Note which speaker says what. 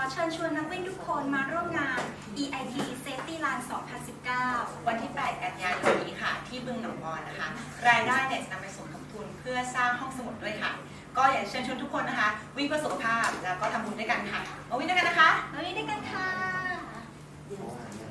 Speaker 1: เชิญชวนนักวิ่งทุกคนมาร่วมงาน EIT Safety Run 2019
Speaker 2: วันที่ 8 กันยายนนี้ค่ะที่บึงหนองบอนนะคะ รายได้เนี่ยจะนำไปสมทบทุนเพื่อสร้างห้องสมุดด้วยค่ะ ก็อยากเชิญชวนทุกคนนะคะ วิ่งเพื่อสุขภาพแล้วก็ทำบุญด้วยกันค่ะมาวิ่งด้วยกันนะคะ
Speaker 1: มาวิ่งด้วยกันค่ะ